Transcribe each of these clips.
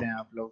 کرتے ہیں آپ لوگ.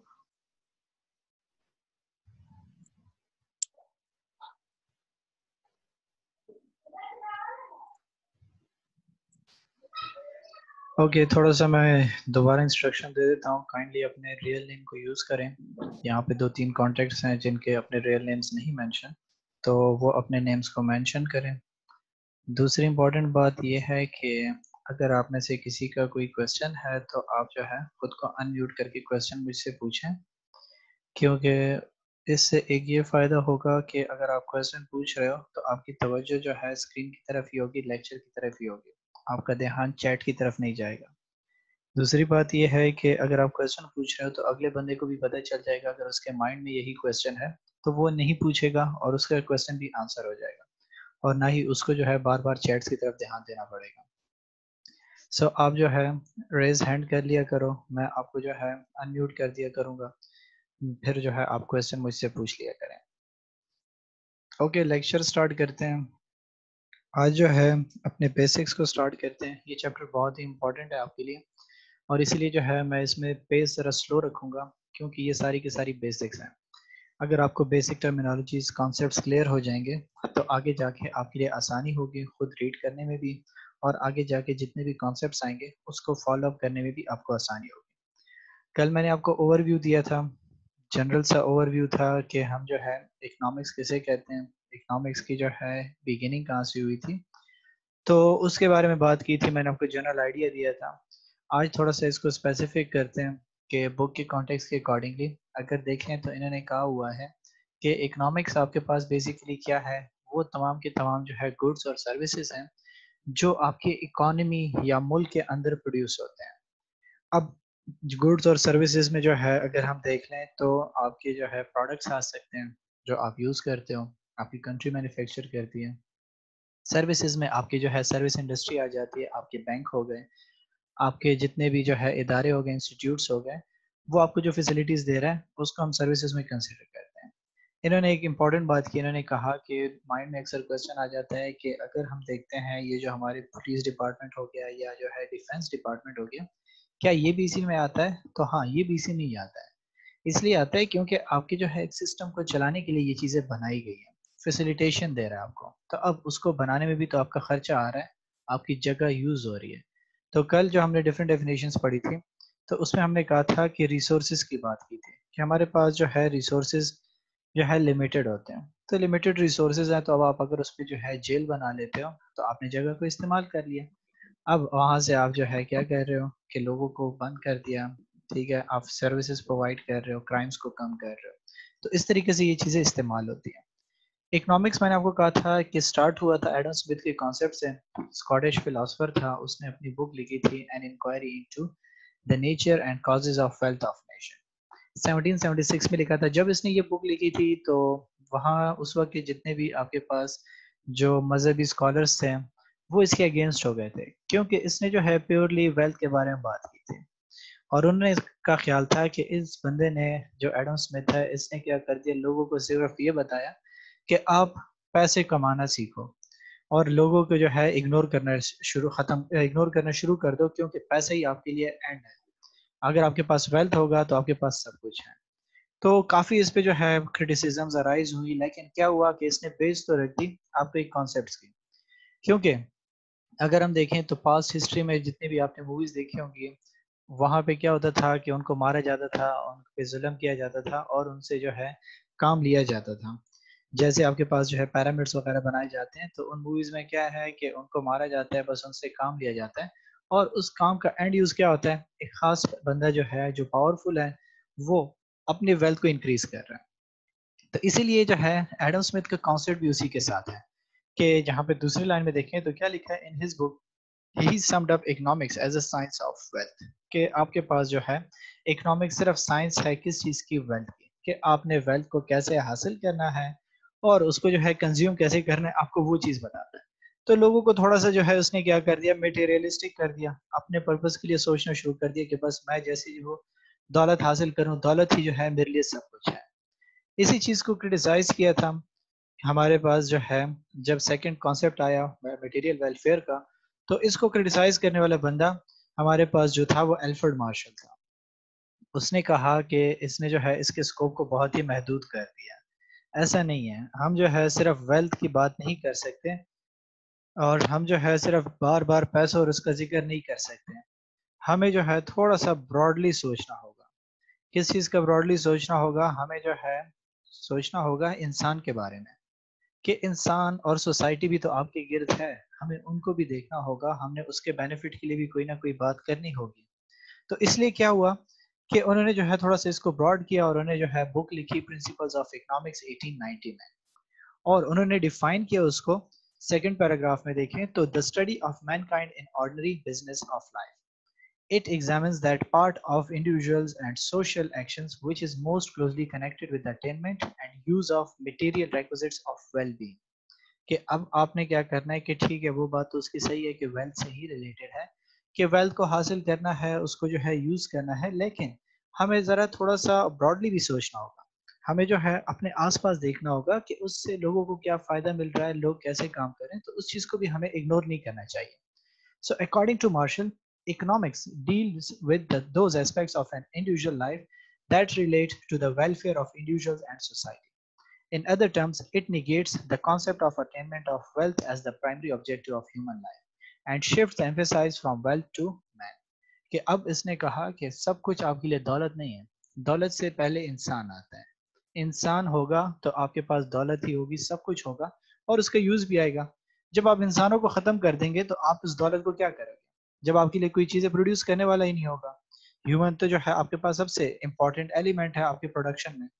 اوکے تھوڑا سا میں دوبارہ انسٹرکشن دے دیتا ہوں. کائنڈلی اپنے ریئل نیم کو یوز کریں. یہاں پہ 2-3 کانٹیکٹس ہیں جن کے اپنے ریئل نیمز نہیں مینشن، تو وہ اپنے نیمز کو مینشن کریں. دوسری امپورٹنٹ بات یہ ہے کہ اگر آپ میں سے کسی کا کوئی کویسچن ہے تو آپ جو ہے خود کو ان میوٹ کر کے کویسچن مجھ سے پوچھیں، کیونکہ اس سے ایک یہ فائدہ ہوگا کہ اگر آپ کویسچن پوچھ رہے ہو تو آپ کی توجہ جو ہے اسکرین کی طرف ہی ہوگی، لیکچر کی طرف ہی ہوگی، آپ کا دھیان چیٹ کی طرف نہیں جائے گا. دوسری بات یہ ہے کہ اگر آپ کویسچن پوچھ رہے ہو تو اگلے بندے کو بھی پتہ چل جائے گا اگر اس کے مائنڈ میں یہی کویسچن ہے تو وہ نہیں پوچھے گا اور اس کا کویسچن بھی آنسر ہو جائے گا، اور نہ ہی اس کو جو ہے بار بار چیٹس کی طرف دھیان دینا پڑے گا. سو آپ جو ہے ریز ہینڈ کر لیا کرو، میں آپ کو جو ہے ان میوٹ کر دیا کروں گا، پھر جو ہے آپ کویسچن مجھ سے پوچھ لیا کریں. اوکے لیکچر سٹارٹ کرتے ہیں. آج جو ہے اپنے بیسکس کو سٹارٹ کرتے ہیں. یہ چیپٹر بہت ہی امپورٹنٹ ہے آپ کے لیے، اور اسی لیے جو ہے میں اس میں پیس ذرا سلو رکھوں گا کیونکہ یہ ساری کی ساری بیسکس ہیں. اگر آپ کو بیسک ٹرمینالوجیز کانسیپٹس کلیئر ہو جائیں گے تو آگے جا کے آپ کے لیے آسانی ہوگی خود ریڈ کرنے میں بھی، اور آگے جا کے جتنے بھی کانسیپٹس آئیں گے اس کو فالو اپ کرنے میں بھی آپ کو آسانی ہوگی. کل میں نے آپ کو اوور ویو دیا تھا، جنرل سا اوور ویو تھا کہ ہم جو ہے اکنامکس کسے کہتے ہیں، اکنامکس کی جو ہے بگننگ کہاں سے ہوئی تھی، تو اس کے بارے میں بات کی تھی. میں نے آپ کو جنرل آئیڈیا دیا تھا. آج تھوڑا سا اس کو اسپیسیفک کرتے ہیں کہ بک کے کانٹیکس کے اکارڈنگلی اگر دیکھیں تو انہوں نے کہا ہوا ہے کہ اکنامکس آپ کے پاس بیسیکلی کیا ہے، وہ تمام کے تمام جو ہے گڈس اور سروسز ہیں جو آپ کی اکانومی یا ملک کے اندر پروڈیوس ہوتے ہیں. اب گڈس اور سروسز میں جو ہے اگر ہم دیکھ لیں تو آپ کے جو ہے پروڈکٹس آ سکتے ہیں جو آپ یوز کرتے ہو، آپ کی کنٹری مینوفیکچر کرتی ہے. سروسز میں آپ کی جو ہے سروس انڈسٹری آ جاتی ہے، آپ کے بینک ہو گئے، آپ کے جتنے بھی جو ہے ادارے ہو گئے، انسٹیٹیوٹس ہو گئے، وہ آپ کو جو فیسلٹیز دے رہا ہے اس کو ہم سروسز میں کنسیڈر کرتے ہیں. انہوں نے ایک امپورٹنٹ بات کی، انہوں نے کہا کہ مائنڈ میں اکثر کویسچن آ جاتا ہے کہ اگر ہم دیکھتے ہیں یہ جو ہمارے پولیس ڈپارٹمنٹ ہو گیا یا جو ہے ڈیفنس ڈپارٹمنٹ ہو گیا، کیا یہ بی سی میں آتا ہے؟ تو ہاں یہ بی سی نہیں آتا ہے. اس لیے آتا ہے کیونکہ آپ کے جو ہے ایک سسٹم کو چلانے کے لیے یہ چیزیں بنائی گئی ہیں، فیسیلیٹیشن دے رہا ہے آپ کو، تو اب اس کو بنانے میں بھی تو آپ کا خرچہ آ رہا ہے، آپ کی جگہ یوز ہو رہی ہے. تو کل جو ہم نے ڈفرینٹ ڈیفینیشنز پڑھی تھی تو اس میں ہم نے کہا تھا کہ ریسورسز کی بات کی تھی کہ ہمارے پاس جو ہے ریسورسز جو ہے لمیٹڈ ہوتے ہیں. تو لمیٹڈ ریسورسز ہیں تو اب آپ اگر اس پہ جو ہے جیل بنا لیتے ہو تو آپ نے جگہ کو استعمال کر لیا. اب وہاں سے آپ جو ہے کیا کر رہے ہو کہ لوگوں کو بند کر دیا، ٹھیک ہے، آپ سروسز پرووائڈ کر رہے ہو، کرائمز کو کم کر رہے ہو. تو اس طریقے سے یہ چیزیں استعمال ہوتی ہیں. اکنامکس میں نے آپ کو کہا تھا کہ سٹارٹ ہوا تھا ایڈم اسمتھ کے کانسیپٹ سے. اسکاٹش فلاسفر تھا، اس نے اپنی بک لکھی تھی an inquiry into the nature and causes of wealth of nation. 1776 میں لکھا تھا. جب اس نے یہ بک لکھی تھی تو وہاں اس وقت کے جتنے بھی آپ کے پاس جو مذہبی اسکالرس تھے وہ اس کے اگینسٹ ہو گئے تھے، کیونکہ اس نے جو ہے پیورلی ویلتھ کے بارے میں بات کی تھی. اور انہوں نے اس کا خیال تھا کہ اس بندے نے جو ایڈم اسمتھ ہے اس نے کیا کر دیا، لوگوں کو صرف یہ بتایا کہ آپ پیسے کمانا سیکھو اور لوگوں کو جو ہے اگنور کرنا شروع کر دو، کیونکہ پیسے ہی آپ کے لیے اینڈ ہے. اگر آپ کے پاس ویلتھ ہوگا تو آپ کے پاس سب کچھ ہے. تو کافی اس پہ جو ہے کرٹیسزمز ارائز ہوئی، لیکن کیا ہوا کہ اس نے بیس تو رکھ دی آپ کے کانسیپٹس کی. کیونکہ اگر ہم دیکھیں تو پاسٹ ہسٹری میں جتنے بھی آپ نے موویز دیکھی ہوں گی وہاں پہ کیا ہوتا تھا کہ ان کو مارا جاتا تھا، ان پہ ظلم کیا جاتا تھا اور ان سے جو ہے کام لیا جاتا تھا. جیسے آپ کے پاس جو ہے پیرامڈس وغیرہ بنائے جاتے ہیں تو ان موویز میں کیا ہے کہ ان کو مارا جاتا ہے، بس ان سے کام لیا جاتا ہے، اور اس کام کا اینڈ یوز کیا ہوتا ہے، ایک خاص بندہ جو ہے جو پاورفل ہے وہ اپنی ویلتھ کو انکریز کر رہا ہے. تو اسی لیے جو ہے ایڈم اسمتھ کا کانسیپٹ بھی اسی کے ساتھ ہے کہ جہاں پہ دوسری لائن میں دیکھیں تو کیا لکھا ہے in his book he summed up economics as a science of wealth, کہ آپ کے پاس جو ہے اکنامکس صرف سائنس ہے کس چیز کی؟ ویلتھ کی، کہ آپ نے ویلتھ کو کیسے حاصل کرنا ہے اور اس کو جو ہے کنزیوم کیسے کرنا ہے، آپ کو وہ چیز بتاتا ہے. تو لوگوں کو تھوڑا سا جو ہے اس نے کیا کر دیا، میٹیریلسٹک کر دیا، اپنے پرپس کے لیے سوچنا شروع کر دیا کہ بس میں جیسے وہ دولت حاصل کروں، دولت ہی جو ہے میرے لیے سب کچھ ہے. اسی چیز کو کرٹیسائز کیا تھا ہمارے پاس جو ہے جب سیکنڈ کانسیپٹ آیا میٹیریل ویلفیئر کا، تو اس کو کرٹیسائز کرنے والا بندہ ہمارے پاس جو تھا وہ الفرڈ مارشل تھا. اس نے کہا کہ اس نے جو ہے اس کے اسکوپ کو بہت ہی محدود کر دیا. ایسا نہیں ہے، ہم جو ہے صرف ویلتھ کی بات نہیں کر سکتے، اور ہم جو ہے صرف بار بار پیسوں اور اس کا ذکر نہیں کر سکتے. ہمیں جو ہے تھوڑا سا براڈلی سوچنا ہوگا. کس چیز کا براڈلی سوچنا ہوگا؟ ہمیں جو ہے سوچنا ہوگا انسان کے بارے میں، کہ انسان اور سوسائٹی بھی تو آپ کے گرد ہے، ہمیں ان کو بھی دیکھنا ہوگا، ہم نے اس کے بینیفٹ کے لیے بھی کوئی نہ کوئی بات کرنی ہوگی. تو اس لیے کیا ہوا کہ انہوں نے جو ہے تھوڑا سا اس کو براڈ کیا، اور انہوں نے جو ہے بک لکھی پرنسپلز آف اکنامکس 1890 میں، اور انہوں نے ڈیفائن کیا اس کو. سیکنڈ پیراگراف میں دیکھیں تو the study of mankind in ordinary business of life. It examines that part of individuals and social actions which is most closely connected with the attainment and use of material requisites of well-being. کہ اب آپ نے کیا کرنا ہے کہ ٹھیک ہے وہ بات تو اس کی صحیح ہے کہ ویلتھ سے ہی ریلیٹڈ ہے، کہ ویلتھ کو حاصل کرنا ہے، اس کو جو ہے یوز کرنا ہے، لیکن ہمیں ذرا تھوڑا سا براڈلی بھی سوچنا ہوگا. ہمیں جو ہے اپنے آس پاس دیکھنا ہوگا کہ اس سے لوگوں کو کیا فائدہ مل رہا ہے، لوگ کیسے کام کر رہے ہیں، تو اس چیز کو بھی ہمیں اگنور نہیں کرنا چاہیے. So according to Marshall, economics deals with those aspects of an individual life that relate to the welfare of individuals and society. In other terms, it negates the concept of attainment of wealth as the primary objective of human life and shifts the emphasis from wealth to man. کہ اب اس نے کہا کہ سب کچھ آپ کے لیے دولت نہیں ہے، دولت سے پہلے انسان آتا ہے. انسان ہوگا تو آپ کے پاس دولت ہی ہوگی، سب کچھ ہوگا اور اس کا یوز بھی آئے گا. جب آپ انسانوں کو ختم کر دیں گے تو آپ اس دولت کو کیا کریں گے جب آپ کے لیے کوئی چیزیں پروڈیوس کرنے والا ہی نہیں ہوگا؟ ہیومن تو جو ہے آپ کے پاس سب سے امپورٹنٹ ایلیمنٹ ہے آپ کے پروڈکشن میں.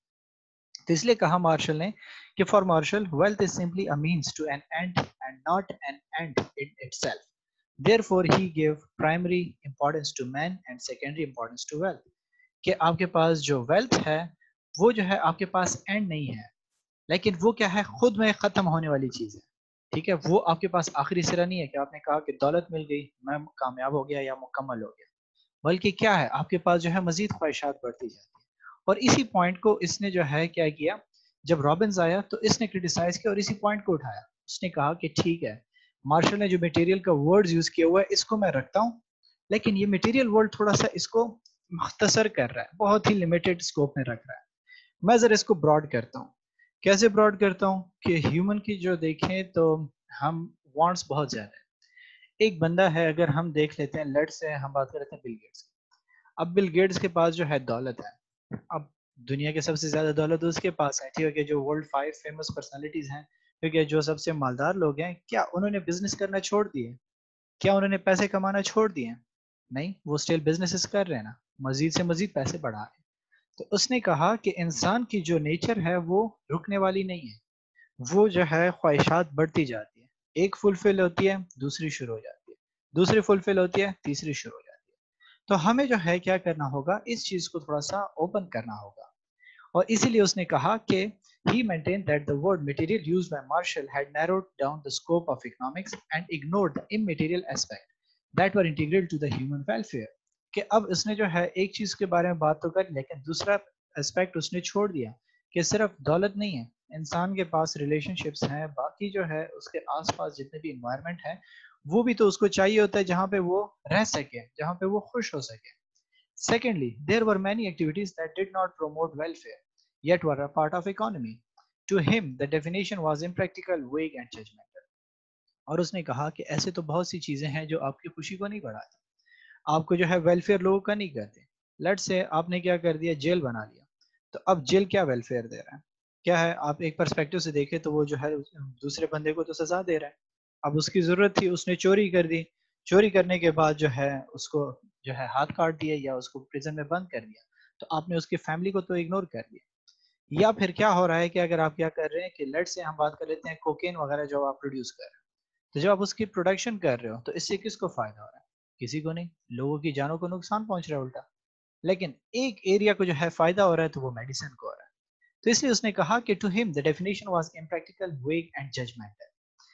تو اس لیے کہا مارشل نے کہ for Marshall wealth is simply a means to an end and not an end in itself. Therefore he gave primary importance to man and secondary importance to wealth. کہ آپ کے پاس جو ویلتھ ہے وہ جو ہے آپ کے پاس اینڈ نہیں ہے، لیکن وہ کیا ہے؟ خود میں ختم ہونے والی چیز ہے. ٹھیک ہے، وہ آپ کے پاس آخری سرا نہیں ہے کہ آپ نے کہا کہ دولت مل گئی میں کامیاب ہو گیا یا مکمل ہو گیا، بلکہ کیا ہے آپ کے پاس جو ہے مزید خواہشات بڑھتی جاتی ہیں. اور اسی پوائنٹ کو اس نے جو ہے کیا کیا، جب رابنز آیا تو اس نے کرٹیسائز کیا اور اسی پوائنٹ کو اٹھایا. اس نے کہا کہ ٹھیک ہے، مارشل نے جو میٹیریل کا ورڈ یوز کیا ہوا ہے اس کو میں رکھتا ہوں، لیکن یہ میٹیریل ورڈ تھوڑا سا اس کو مختصر کر رہا ہے، بہت ہی لمیٹڈ اسکوپ میں رکھ رہا ہے. میں ذرا اس کو براڈ کرتا ہوں. کیسے براڈ کرتا ہوں؟ کہ ہیومن کی جو دیکھیں تو ہم وانٹس بہت زیادہ ہے. ایک بندہ ہے، اگر ہم دیکھ لیتے ہیں لیٹ سے ہم بات کر رہے ہیں بل گیٹس. اب بل گیٹس کے پاس جو ہے دولت ہے، اب دنیا کے سب سے زیادہ دولت اس کے پاس ہے. ٹھیک ہے، جو ورلڈ 5 فیمس پرسنالٹیز ہیں، ٹھیک ہے، جو سب سے مالدار لوگ ہیں، کیا انہوں نے بزنس کرنا چھوڑ دیے؟ کیا انہوں نے پیسے کمانا چھوڑ دیے؟ نہیں، وہ اسٹل بزنسز کر رہے ہیں نا، مزید سے مزید پیسے بڑھا رہے ہیں. تو اس نے کہا کہ انسان کی جو نیچر ہے وہ رکنے والی نہیں ہے، وہ جو ہے خواہشات بڑھتی جاتی ہے. ایک فلفل ہوتی ہے دوسری شروع ہو جاتی ہے، دوسری فلفل ہوتی ہے تیسری شروع ہو جاتی ہے. تو ہمیں جو ہے کیا کرنا ہوگا، اس چیز کو تھوڑا سا اوپن کرنا ہوگا. اور اسی لیے اس نے کہا کہ he maintained that the word material used by Marshall had narrowed down the scope of economics and ignored the immaterial aspect that were integral to the human welfare. کہ اب اس نے جو ہے ایک چیز کے بارے میں بات تو کر، لیکن دوسرا اسپیکٹ اس نے چھوڑ دیا کہ صرف دولت نہیں ہے، انسان کے پاس ریلیشن شپس ہیں، باقی جو ہے اس کے آس پاس جتنے بھی انوائرمنٹ ہے وہ بھی تو اس کو چاہیے ہوتا ہے جہاں پہ وہ رہ سکے، جہاں پہ وہ خوش ہو سکے. Secondly, there were many activities that did not promote welfare, yet were a part of economy. To him, the definition was impractical, vague and judgmental. اور اس نے کہا کہ ایسے تو بہت سی چیزیں ہیں جو آپ کی خوشی کو نہیں بڑھاتی، آپ کو جو ہے ویلفیئر لوگوں کا نہیں کرتے. لیٹ سے آپ نے کیا کر دیا، جیل بنا لیا. تو اب جیل کیا ویلفیئر دے رہا ہے؟ کیا ہے؟ آپ ایک پرسپیکٹو سے دیکھیں تو وہ جو ہے دوسرے بندے کو تو سزا دے رہا ہے. اب اس کی ضرورت تھی، اس نے چوری کر دی، چوری کرنے کے بعد جو ہے اس کو جو ہے ہاتھ کاٹ دیا یا اس کو پریزن میں بند کر دیا، تو آپ نے اس کی فیملی کو تو اگنور کر دیا. یا پھر کیا ہو رہا ہے کہ اگر آپ کیا کر رہے ہیں کہ لیٹ سے ہم بات کر لیتے ہیں کوکین وغیرہ جو آپ پروڈیوس کر رہے ہیں، تو جب آپ اس کی پروڈکشن کر رہے ہو تو اس سے کس کو فائدہ ہو رہا ہے؟ کسی کو نہیں، لوگوں کی جانوں کو نقصان پہنچ رہا ہے الٹا. لیکن ایک ایریا کو جو ہے فائدہ ہو رہا ہے تو وہ میڈیسن کو ہو رہا ہے. تو اس لیے اس نے کہا کہ ٹو ہم the definition was impractical, vague and judgmental.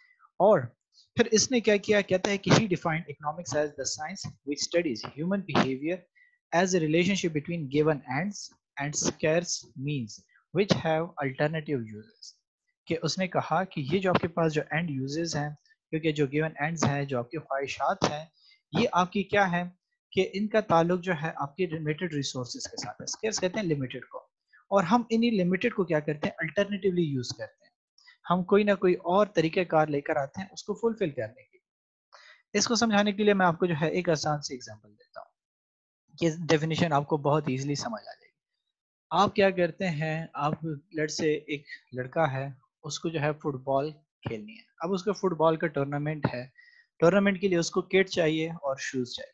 اور پھر اس نے کیا کیا، کہتا ہے کہ he defined economics as the science which studies human behavior as a relationship between given ends and scarce means which have alternative uses. کہ اس نے کہا کہ یہ جو آپ کے پاس جو اینڈ یوزز ہیں، کیونکہ جو گیون اینڈز ہیں، جو آپ کی خواہشات ہیں، یہ آپ کی کیا ہے؟ کہ ان کا تعلق جو ہے آپ کے لمیٹڈ ریسورسز کے ساتھ ہے. اسکیئرس کہتے ہیں لمیٹڈ کو, اور ہم انہی لمیٹڈ کو کیا کرتے ہیں, الٹرنیٹیولی یوز کرتے ہیں. ہم کوئی نہ کوئی اور طریقہ کار لے کر آتے ہیں اس کو فلفل کرنے کے. اس کو سمجھانے کے لیے میں آپ کو جو ہے ایک آسان سی ایگزامپل دیتا ہوں. یہ ڈیفینیشن آپ کو بہت ایزیلی سمجھ آ جائے گی. آپ کیا کرتے ہیں, آپ لڑ سے ایک لڑکا ہے, اس کو جو ہے فٹ بال کھیلنی ہے. اب اس کا فٹ بال کا ٹورنامنٹ ہے, ٹورنامنٹ کے لیے اس کو کٹ چاہیے اور شوز چاہیے.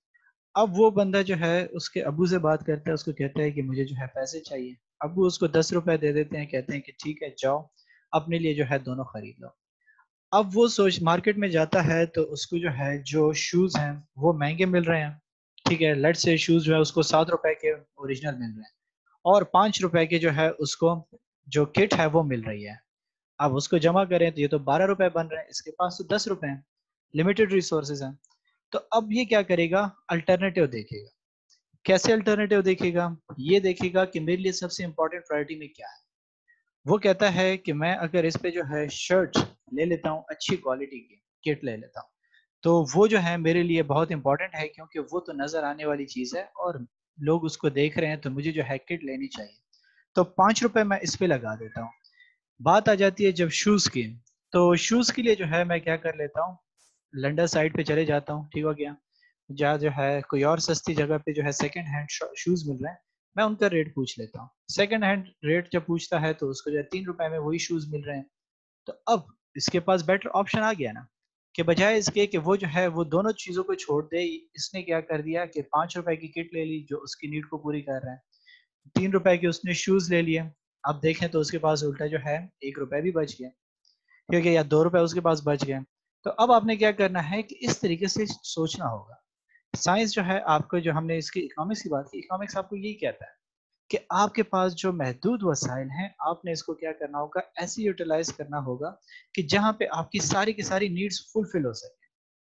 اب وہ بندہ جو ہے اس کے ابو سے بات کرتا ہے, اس کو کہتا ہے کہ مجھے جو ہے پیسے چاہیے. ابو اس کو 10 روپے دے دیتے ہیں, کہتے ہیں کہ ٹھیک ہے جاؤ اپنے لیے جو ہے دونوں خرید لو. اب وہ سوچ مارکیٹ میں جاتا ہے تو اس کو جو ہے جو شوز ہیں وہ مہنگے مل رہے ہیں. ٹھیک ہے, لٹ سے شوز جو ہے اس کو 7 روپے کے اوریجنل مل رہے ہیں, اور 5 روپے کے جو ہے اس کو جو کٹ ہے وہ مل رہی ہے. اب اس کو جمع کریں تو یہ تو 12 روپے بن رہے ہیں, اس کے پاس تو 10 روپے ہیں, لمیٹڈ ریسورسز ہیں. تو اب یہ کیا کرے گا, الٹرنیٹیو دیکھے گا. کیسے الٹرنیٹیو دیکھے گا, یہ دیکھے گا کہ میرے لیے سب سے امپورٹنٹ پرائرٹی میں کیا ہے. وہ کہتا ہے کہ میں اگر اس پہ جو ہے شرٹ لے لیتا ہوں اچھی کوالٹی کی, کٹ لے لیتا ہوں, تو وہ جو ہے میرے لیے بہت امپورٹنٹ ہے, کیونکہ وہ تو نظر آنے والی چیز ہے اور لوگ اس کو دیکھ رہے ہیں, تو مجھے جو ہے کٹ لینی چاہیے. تو 5 روپے میں اس پہ لگا دیتا ہوں. بات آ جاتی ہے جب شوز کی, تو شوز کے لیے جو ہے میں کیا کر لیتا ہوں, لنڈا سائڈ پہ چلے جاتا ہوں. ٹھیک ہو گیا, جہاں جو ہے کوئی اور سستی جگہ پہ جو ہے سیکنڈ ہینڈ شوز مل رہے ہیں, میں ان کا ریٹ پوچھ لیتا ہوں. سیکنڈ ہینڈ ریٹ جب پوچھتا ہے تو اس کو جو ہے 3 روپے میں وہی شوز مل رہے ہیں. تو اب اس کے پاس بیٹر آپشن آ گیا نا, کہ بجائے اس کے کہ وہ جو ہے وہ دونوں چیزوں کو چھوڑ دے, اس نے کیا کر دیا کہ 5 روپے کی کٹ لے لی جو اس کی نیڈ کو پوری کر رہے ہیں, 3 روپے کے اس نے شوز لے لیے. اب دیکھیں تو اس کے پاس الٹا جو ہے 1 روپے بھی بچ گیا, ٹھیک ہے, یا 2 روپے اس کے پاس بچ گئے. تو اب آپ نے کیا کرنا ہے کہ اس طریقے سے سوچنا ہوگا. سائنس جو ہے آپ کو, جو ہم نے اس کی اکنامکس کی بات کی, اکنامکس آپ کو یہی کہتا ہے کہ آپ کے پاس جو محدود وسائل ہیں آپ نے اس کو کیا کرنا ہوگا, ایسے یوٹیلائز کرنا ہوگا کہ جہاں پہ آپ کی ساری کی ساری نیڈز فلفل ہو سکے.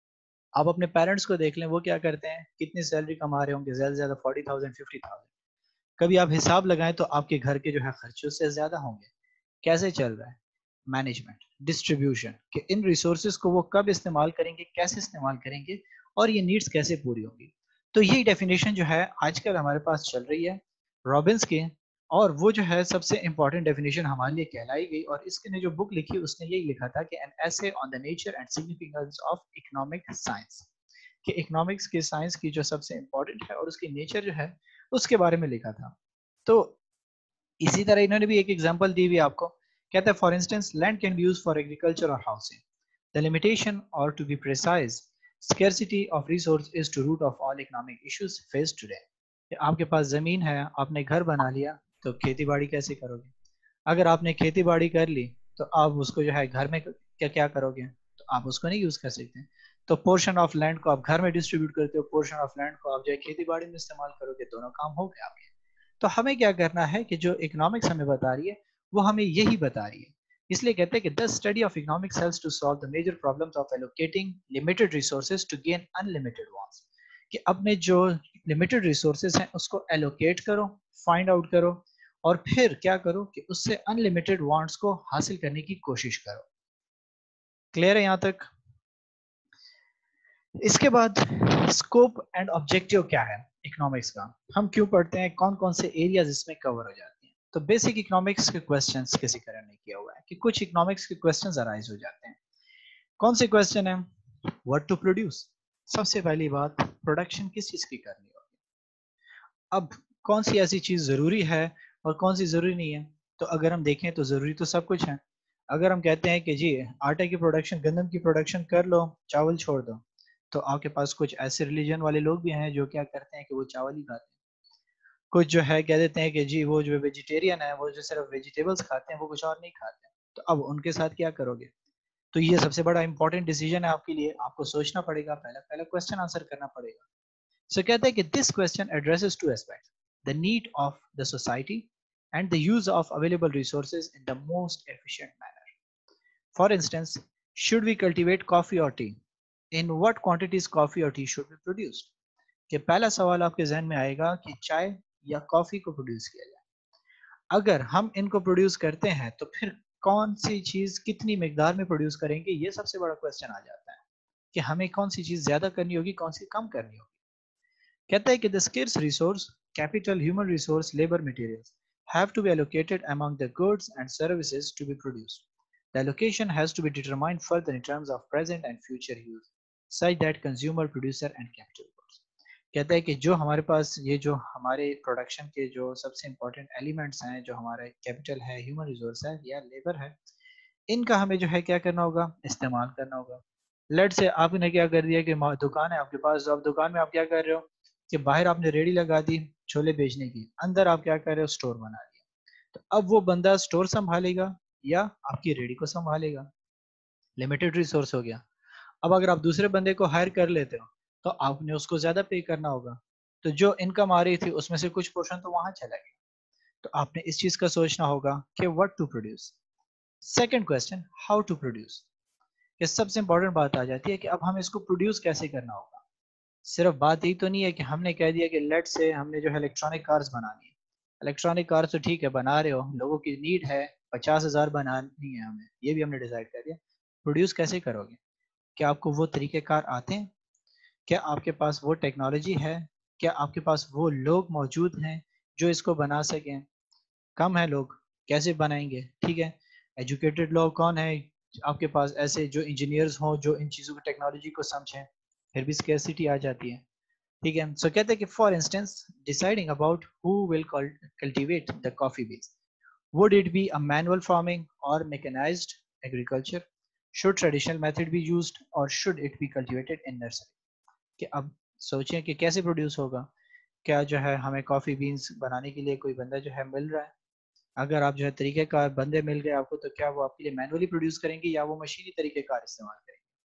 آپ اپنے پیرنٹس کو دیکھ لیں, وہ کیا کرتے ہیں, کتنی سیلری کما رہے ہوں گے, زیادہ سے زیادہ 40,000 50,000. کبھی آپ حساب لگائیں تو آپ کے گھر کے جو ہے خرچوں سے زیادہ ہوں گے. کیسے چل رہا ہے مینجمنٹ, ڈسٹریبیوشن, کہ ان ریسورسز کو وہ کب استعمال کریں گے, کیسے استعمال کریں گے, اور یہ نیڈز کیسے پوری ہوں گی. تو یہی ڈیفینیشن جو ہے آج کل ہمارے پاس چل رہی ہے رابنس کی, اور وہ جو ہے سب سے امپورٹنٹ ڈیفینیشن ہمارے لیے کہلائی گئی. اور اس نے جو بک لکھی اس نے یہی لکھا تھا کہ an essay on the nature and significance of economic science, کہ اکنامکس کی سائنس کی جو سب سے امپورٹنٹ ہے اور اس کی نیچر جو ہے اس کے بارے میں لکھا تھا. تو اسی طرح انہوں نے بھی ایک ایگزامپل دی ہوئی آپ کو, کہتا ہے for instance land can be use for agriculture اور housing. The limitation, or to be precise, scarcity of resource is the root of all economic issues faced today. آپ کے پاس زمین ہے, آپ نے گھر بنا لیا, تو کھیتی باڑی کیسے کرو گے؟ اگر آپ نے کھیتی باڑی کر لی تو آپ اس کو جو ہے گھر میں کیا کرو گے, تو آپ اس کو نہیں یوز کر سکتے. تو پورشن آف لینڈ کو آپ گھر میں ڈسٹریبیوٹ کرتے ہو, پورشن آف لینڈ کو آپ جو ہے کھیتی باڑی میں استعمال کرو گے, دونوں کام ہو گئے آپ کے. تو ہمیں کیا کرنا ہے کہ جو اکنامکس ہمیں بتا رہی ہے وہ ہمیں یہی بتا رہی ہے. اس لیے کہتے ہیں کہ the study of economics helps to solve the major problems of allocating limited resources to gain unlimited ones. کہ اپنے جو limited resources ہیں اس کو allocate کرو, find out کرو, اور پھر کیا کرو کہ اس سے unlimited wants کو حاصل کرنے کی کوشش کرو. کلیئر ہے یہاں تک؟ اس کے بعد اسکوپ اینڈ آبجیکٹیو کیا ہے اکنامکس کا, ہم کیوں پڑھتے ہیں, کون کون سے ایریاز اس میں کور ہو جاتے ہیں. تو بیسک اکنامکس کے کوسچنز کسی طرح نہیں کیا ہوا ہے, کہ کچھ اکنامکس کے کوسچنز ارائز ہو جاتے ہیں. کون سے کوسچن ہیں؟ واٹ ٹو پروڈیوس, سب سے پہلی بات پروڈکشن کس چیز کی کرنی ہوگی. اب کون سی ایسی چیز ضروری ہے اور کون سی ضروری نہیں ہے. تو اگر ہم دیکھیں تو ضروری تو سب کچھ ہے. اگر ہم کہتے ہیں کہ جی آٹے کی پروڈکشن, گندم کی پروڈکشن کر لو, چاول چھوڑ دو, تو آپ کے پاس کچھ ایسے ریلیجن والے لوگ بھی ہیں جو کیا کرتے ہیں کہ وہ چاول ہی کھاتے ہیں. کچھ جو ہے کہہ دیتے ہیں کہ جی وہ جو ویجیٹیرین ہے, وہ جو صرف ویجیٹیبلس کھاتے ہیں, وہ کچھ اور نہیں کھاتے ہیں. تو اب ان کے ساتھ کیا کرو گے؟ تو یہ سب سے بڑا امپورٹنٹ ڈیسیجن ہے آپ کے لیے, آپ کو سوچنا پڑے گا, پہلا کوسچن آنسر کرنا پڑے گا. سو کہتے ہیں کہ this question addresses two aspects, the need of the society and the use of available resources in the most efficient manner. For instance, should we cultivate coffee or tea? In what quantities coffee or tea should be produced? کہ پہلا سوال آپ کے ذہن میں آئے گا کہ چائے یا کافی کو پروڈیوس کیا جائے. اگر ہم ان کو پروڈیوس کرتے ہیں تو پھر کون سی چیز کتنی مقدار میں پروڈیوس کریں گے, یہ سب سے بڑا کوسچن آ جاتا ہے کہ ہمیں کون سی چیز زیادہ کرنی ہوگی, کون سی کم کرنی ہوگی. कहता है कि the scarce resource, capital, human resource, labor, materials have to be allocated among the goods and services to be produced. The allocation has to be determined further in terms of present and future use, such that consumer, producer and capital goods. कहता है कि जो हमारे पास ये जो हमारे production के जो सबसे इम्पोर्टेंट एलिमेंट्स हैं, जो हमारा कैपिटल है, ह्यूमन रिसोर्स है या लेबर है, इनका हमें जो है क्या करना होगा, इस्तेमाल करना होगा. लेट से आपने क्या कर दिया कि दुकान है आपके पास, तो आप दुकान में आप क्या कर रहे हो कि बाहर आपने रेडी लगा दी छोले बेचने की, अंदर आप क्या कर रहे हो, स्टोर बना दिया. तो अब वो बंदा स्टोर संभालेगा या आपकी रेडी को संभालेगा, लिमिटेड रिसोर्स हो गया. अब अगर आप दूसरे बंदे को हायर कर लेते हो तो आपने उसको ज्यादा पे करना होगा, तो जो इनकम आ रही थी उसमें से कुछ पोर्शन तो वहां चला गया. तो आपने इस चीज का सोचना होगा कि what to produce. Second question, how to produce. ये सबसे इंपॉर्टेंट बात आ जाती है कि अब हमें इसको प्रोड्यूस कैसे करना होगा. सिर्फ बात यही तो नहीं है कि हमने कह दिया कि लेट से हमने जो है इलेक्ट्रॉनिक कार्स बनानी है. इलेक्ट्रॉनिक कार्स तो ठीक है बना रहे हो, लोगों की नीड है, 50,000 बनानी है हमें, ये भी हमने डिसाइड कर दिया. प्रोड्यूस कैसे करोगे? क्या आपको वो तरीके कार आते हैं? क्या आपके पास वो टेक्नोलॉजी है? क्या आपके पास वो लोग मौजूद हैं जो इसको बना सकें? कम है लोग, कैसे बनाएंगे? ठीक है, एजुकेटेड लोग कौन है आपके पास ऐसे जो इंजीनियर्स हों, जो इन चीज़ों की टेक्नोलॉजी को समझें? फिर भी स्केर्सिटी आ जाती है. ठीक है, सो कहते हैं कि for instance deciding about who will cultivate the coffee beans, would it be a manual farming or mechanized agriculture? Should traditional method be used or should it be cultivated in nursery? कि अब सोचें कि कैसे produce होगा. क्या जो है हमें कॉफ़ी बीन्स बनाने के लिए कोई बंदा जो है मिल रहा है? अगर आप जो है तरीके कार बंदे मिल गए आपको, तो क्या वो आपके लिए मैनुअली प्रोड्यूस करेंगे या वो मशीनी तरीके कार इस्तेमाल करेंगे?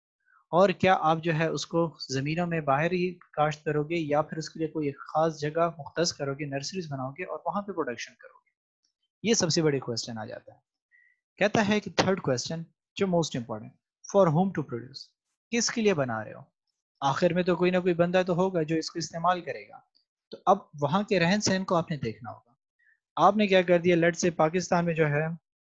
और क्या आप जो है उसको ज़मीनों में बाहर ही काश्त करोगे या फिर उसके लिए कोई ख़ास जगह मुख्तस करोगे, नर्सरीज बनाओगे और वहाँ पे प्रोडक्शन करोगे? ये सबसे बड़े क्वेश्चन आ जाता है. कहता है कि थर्ड क्वेश्चन जो most important, for whom to produce, किसके लिए बना रहे हो? आखिर में तो कोई ना कोई बंदा तो होगा जो इसको इस्तेमाल करेगा. तो अब वहां के रहन सहन को आपने देखना होगा. आपने क्या कर दिया, लट से पाकिस्तान में जो है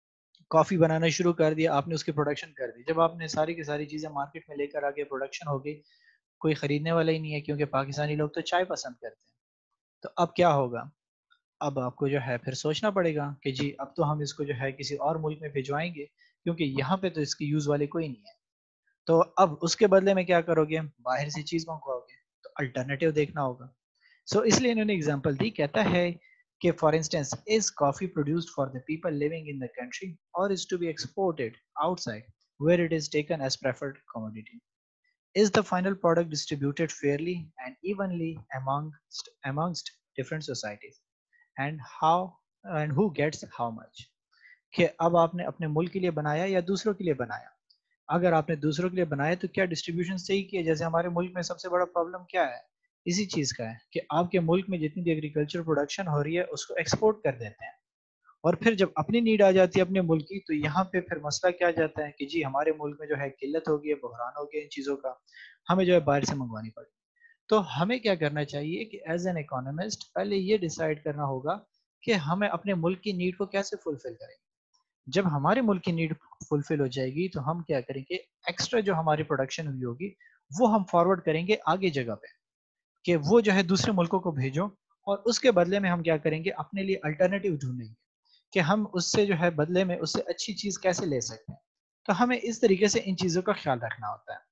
कॉफी बनाना शुरू कर दिया, आपने उसकी प्रोडक्शन कर दी. जब आपने सारी की सारी चीजें मार्केट में लेकर आके प्रोडक्शन हो गई, कोई खरीदने वाला ही नहीं है, क्योंकि पाकिस्तानी लोग तो चाय पसंद करते हैं. तो अब क्या होगा? अब आपको जो है फिर सोचना पड़ेगा कि जी अब तो हम इसको जो है किसी और मुल्क में भिजवाएंगे, क्योंकि यहाँ पे तो इसकी यूज वाले कोई नहीं है. तो अब उसके बदले में क्या करोगे? बाहर से चीज मंगवाओगे. तो अल्टरनेटिव देखना होगा. सो इसलिए इन्होंने एग्जांपल दी. कहता है कि for instance, is coffee produced for the people living in the country और is to be exported outside where it is taken as preferred commodity? Is the final product distributed fairly and evenly amongst different societies? And how and who gets how much? कि अब आपने अपने मुल्क के लिए बनाया या दूसरों के लिए बनाया? अगर आपने दूसरों के लिए बनाया तो क्या डिस्ट्रीब्यूशन सही किया? जैसे हमारे मुल्क में सबसे बड़ा प्रॉब्लम क्या है? इसी चीज का है कि आपके मुल्क में जितनी भी एग्रीकल्चर प्रोडक्शन हो रही है उसको एक्सपोर्ट कर देते हैं, और फिर जब अपनी नीड आ जाती है अपने मुल्क की, तो यहाँ पे फिर मसला क्या आ जाता है कि जी हमारे मुल्क में जो है किल्लत हो गई है, बहरान हो गया इन चीज़ों का, हमें जो है बाहर से मंगवानी पड़ी. तो हमें क्या करना चाहिए कि एज एन इकोनॉमिस्ट पहले ये डिसाइड करना होगा कि हमें अपने मुल्क की नीड को कैसे फुलफिल करेंगे. जब हमारे मुल्क की नीड फुलफिल हो जाएगी तो हम क्या करेंगे, एक्स्ट्रा जो हमारी प्रोडक्शन हुई होगी वो हम फॉरवर्ड करेंगे आगे जगह पे, कि वो जो है दूसरे मुल्कों को भेजो, और उसके बदले में हम क्या करेंगे, अपने लिए अल्टरनेटिव ढूंढेंगे कि हम उससे जो है बदले में उससे अच्छी चीज कैसे ले सकते हैं. तो हमें इस तरीके से इन चीजों का ख्याल रखना होता है.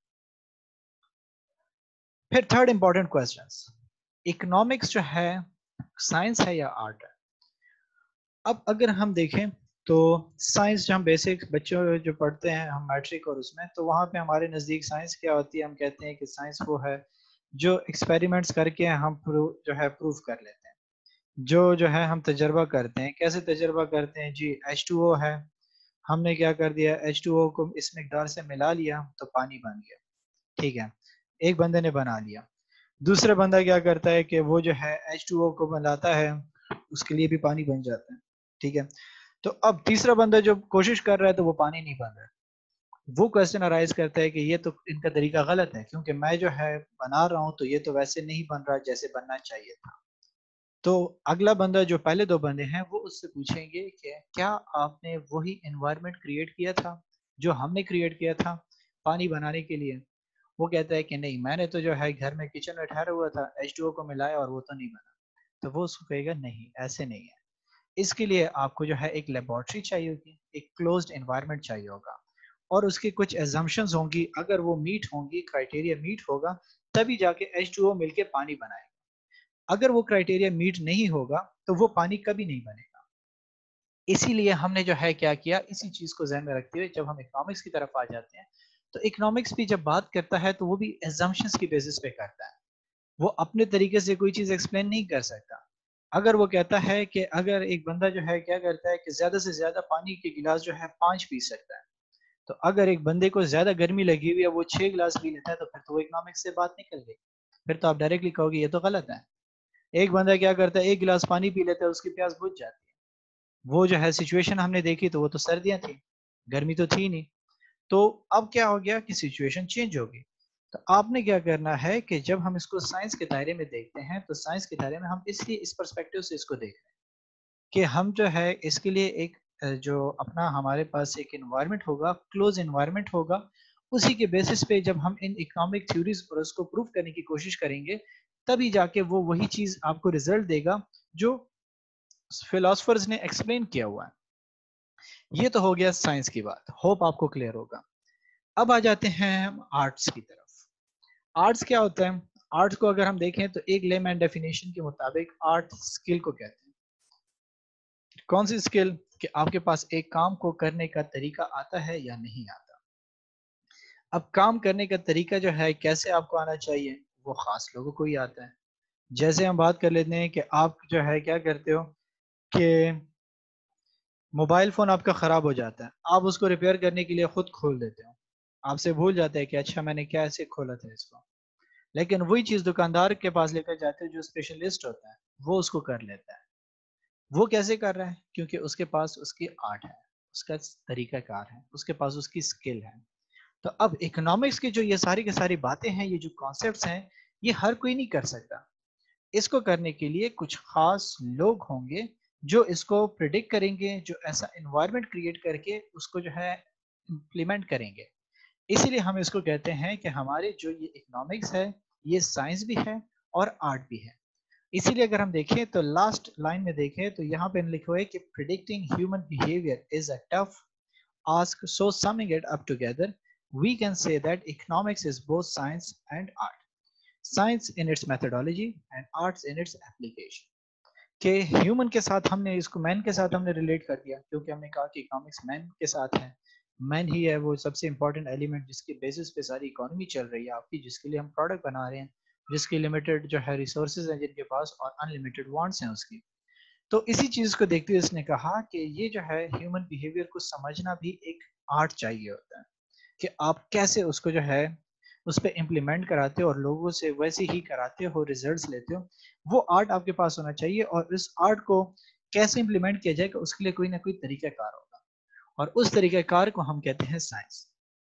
फिर थर्ड इंपॉर्टेंट क्वेश्चंस, इकोनॉमिक्स जो है साइंस है या आर्ट है? अब अगर हम देखें तो साइंस जो हम बेसिक बच्चों जो पढ़ते हैं हम मैट्रिक और उसमें, तो वहाँ पे हमारे नज़दीक साइंस क्या होती है, हम कहते हैं कि साइंस वो है जो एक्सपेरिमेंट्स करके हम जो है प्रूफ कर लेते हैं, जो है हम तजर्बा करते हैं. कैसे तजर्बा करते हैं जी? H2O है, हमने क्या कर दिया, H2O को इस मिकदार से मिला लिया तो पानी बन गया. ठीक है, एक बंदे ने बना लिया. दूसरा बंदा क्या करता है कि वो जो है H2O को मिलाता है, उसके लिए भी पानी बन जाता है. ठीक है, तो अब तीसरा बंदा जो कोशिश कर रहा है तो वो पानी नहीं बन रहा है. वो क्वेश्चन अराइज करता है कि ये तो इनका तरीका गलत है, क्योंकि मैं जो है बना रहा हूँ तो ये तो वैसे नहीं बन रहा जैसे बनना चाहिए था. तो अगला बंदा, जो पहले दो बंदे हैं, वो उससे पूछेंगे कि क्या आपने वही एनवायरनमेंट क्रिएट किया था जो हमने क्रिएट किया था पानी बनाने के लिए? وہ کہتا ہے کہ نہیں میں نے تو جو ہے گھر میں کچن میں ٹھہرا ہوا تھا H2O کو ملایا اور وہ تو نہیں بنا، تو وہ اس کو کہے گا نہیں ایسے نہیں ہے. اس کے لیے آپ کو جو ہے ایک لیبورٹری چاہیے ہوگی، ایک کلوزڈ انوائرمنٹ چاہیے ہوگا، اور اس کی کچھ ایزمپشنز ہوں گی. اگر وہ میٹ ہوں گی، کرائٹیریا میٹ ہوگا، تبھی جا کے H2O مل کے پانی بنائے گا. اگر وہ کرائٹیریا میٹ نہیں ہوگا تو وہ پانی کبھی نہیں بنے گا. اسی لیے ہم نے جو ہے کیا کیا، اسی چیز کو ذہن میں رکھتے ہوئے جب ہم اکنامکس کی طرف آ جاتے ہیں تو اکنامکس بھی جب بات کرتا ہے تو وہ بھی ایزمپشنز کی بیسس پہ کرتا ہے. وہ اپنے طریقے سے کوئی چیز ایکسپلین نہیں کر سکتا. اگر وہ کہتا ہے کہ اگر ایک بندہ جو ہے کیا کرتا ہے کہ زیادہ سے زیادہ پانی کے گلاس جو ہے 5 پی سکتا ہے، تو اگر ایک بندے کو زیادہ گرمی لگی ہوئی ہے وہ 6 گلاس پی لیتا ہے، تو پھر تو وہ اکنامکس سے بات نکل گئی. پھر تو آپ ڈائریکٹلی کہو گے یہ تو غلط ہے. ایک بندہ کیا کرتا ہے ایک گلاس پانی پی لیتا ہے، اس کی پیاس بجھ جاتی ہے. وہ جو ہے سچویشن ہم نے دیکھی تو وہ تو سردیاں تھیں، گرمی تو تھی نہیں. تو اب کیا ہو گیا کہ سچویشن چینج ہوگی. تو آپ نے کیا کرنا ہے کہ جب ہم اس کو سائنس کے دائرے میں دیکھتے ہیں تو سائنس کے دائرے میں ہم اس لیے اس پرسپیکٹو سے اس کو دیکھ رہے ہیں کہ ہم جو ہے اس کے لیے ایک جو اپنا ہمارے پاس ایک انوائرمنٹ ہوگا، کلوز انوائرمنٹ ہوگا. اسی کے بیسس پہ جب ہم ان اکنامک تھیوریز پر اس کو پروف کرنے کی کوشش کریں گے، تبھی جا کے وہ وہی چیز آپ کو ریزلٹ دے گا جو فلاسفرز نے ایکسپلین کیا ہوا ہے. یہ تو ہو گیا سائنس کی بات، ہوپ آپ کو کلیئر ہوگا. اب آ جاتے ہیں ہم آرٹس کی طرف. آرٹس کیا ہوتا ہے؟ آرٹس کو اگر ہم دیکھیں تو ایک لے مین ڈیفینیشن کے مطابق آرٹ اسکل کو کہتے ہیں. کون سی اسکل؟ کہ آپ کے پاس ایک کام کو کرنے کا طریقہ آتا ہے یا نہیں آتا. اب کام کرنے کا طریقہ جو ہے کیسے آپ کو آنا چاہیے، وہ خاص لوگوں کو ہی آتا ہے. جیسے ہم بات کر لیتے ہیں کہ آپ جو ہے کیا کرتے ہو کہ موبائل فون آپ کا خراب ہو جاتا ہے، آپ اس کو ریپیئر کرنے کے لیے خود کھول دیتے ہو. آپ سے بھول جاتا ہے کہ اچھا میں نے کیسے کھولا تھا اس کو. لیکن وہی چیز دکاندار کے پاس لے کر جاتے ہیں جو اسپیشلسٹ ہوتا ہے، وہ اس کو کر لیتا ہے. وہ کیسے کر رہا ہے؟ کیونکہ اس کے پاس اس کی آرٹ ہے، اس کا طریقہ کار ہے، اس کے پاس اس کی اسکل ہے. تو اب اکنامکس کی جو یہ ساری کی ساری باتیں ہیں، یہ جو کانسیپٹس ہیں، یہ ہر کوئی نہیں کر سکتا. اس کو کرنے کے لیے کچھ خاص لوگ ہوں گے جو اس کو پریڈکٹ کریں گے، جو ایسا انوائرمنٹ کریٹ کر کے اس کو جو ہے امپلیمنٹ کریں گے. اسی لیے ہم اس کو کہتے ہیں کہ ہمارے جو یہ اکنامکس ہے یہ سائنس بھی ہے اور آرٹ بھی ہے. اسی لیے اگر ہم دیکھیں تو لاسٹ لائن میں دیکھیں تو یہاں پہ لکھا ہوا ہے کہ predicting human behavior is a tough ask, so summing it up together we can say that economics is both science and art. Science in its methodology and arts in its application. کہ human کے ساتھ ہم نے اس کو مین کے ساتھ ہم نے ریلیٹ کر دیا، کیونکہ ہم نے کہا کہ اکنامکس مین کے ساتھ ہے. مین ہی ہے وہ سب سے امپورٹنٹ ایلیمنٹ جس کے بیسس پہ ساری اکانومی چل رہی ہے آپ کی، جس کے لیے ہم پروڈکٹ بنا رہے ہیں، جس کی لمیٹڈ جو ہے ریسورسز ہیں جن کے پاس، اور انلمیٹڈ وانٹس ہیں اس کی. تو اسی چیز کو دیکھتے ہوئے اس نے کہا کہ یہ جو ہے ہیومن بیہیویئر کو سمجھنا بھی ایک آرٹ چاہیے ہوتا ہے، کہ آپ کیسے اس کو جو ہے اس پہ امپلیمنٹ کراتے ہو اور لوگوں سے ویسے ہی کراتے ہو، ریزلٹس لیتے ہو. وہ آرٹ آپ کے پاس ہونا چاہیے، اور اس آرٹ کو کیسے امپلیمنٹ کیا جائے گا اس کے لیے کوئی نہ کوئی طریقہ کار ہوگا، اور اس طریقہ کار کو ہم کہتے ہیں سائنس.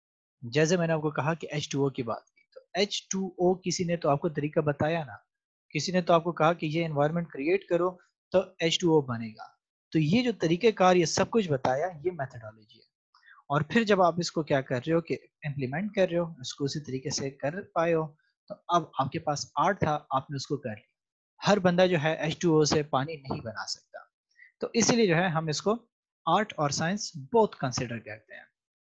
جیسے میں نے آپ کو کہا کہ H2O کی بات کی، تو H2O کسی نے تو آپ کو طریقہ بتایا نا، کسی نے تو آپ کو کہا کہ یہ انوائرمنٹ کریٹ کرو تو H2O بنے گا. تو یہ جو طریقہ کار یہ سب کچھ بتایا، یہ میتھڈالوجی ہے. اور پھر جب آپ اس کو کیا کر رہے ہو کہ امپلیمنٹ کر رہے ہو، اس کو اسی طریقے سے کر پائے ہو، تو اب آپ کے پاس آرٹ تھا، آپ نے اس کو کر لیا. ہر بندہ جو ہے H2O سے پانی نہیں بنا سکتا. تو اسی لیے جو ہے ہم اس کو آرٹ اور سائنس بہت کنسیڈر کرتے ہیں.